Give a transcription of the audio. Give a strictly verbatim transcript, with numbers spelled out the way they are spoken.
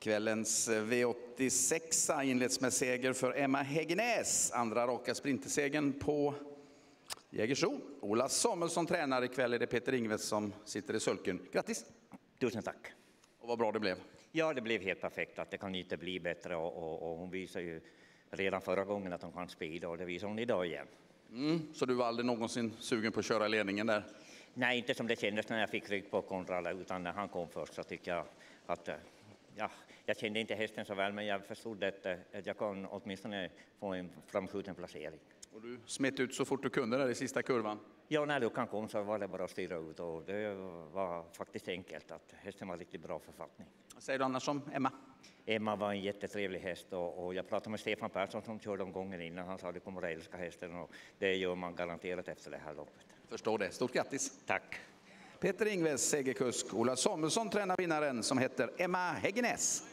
Kvällens V åttiosex inleds med seger för Emma Häggnäs. Andra raka sprintersegern på Jägersro. Ola Samuelsson tränar ikväll. Är det Peter Ingves som sitter i sulken. Grattis! Tusen tack. Och vad bra det blev. Ja, det blev helt perfekt. Att det kan inte bli bättre. Och, och, och hon visar ju redan förra gången att hon kan speeda. Och det visar hon idag igen. Mm, så du var aldrig någonsin sugen på att köra ledningen där? Nej, inte som det kändes när jag fick rygg på Konrad. Utan när han kom först så tycker jag att... Ja, jag kände inte hästen så väl, men jag förstod att, att jag kan åtminstone få en framskjuten placering. Och du smet ut så fort du kunde där i sista kurvan? Ja, när luckan kom så var det bara att styra ut och det var faktiskt enkelt att hästen var riktigt bra författning. Vad säger du annars om Emma? Emma var en jättetrevlig häst och, och jag pratade med Stefan Persson som körde om gången innan. Han sa att du kommer att älska hästen och det gör man garanterat efter det här loppet. Förstår det. Stort grattis! Tack! Peter Ingves, segerkusk. Ola Samuelsson tränar vinnaren som heter Emma Häggnäs.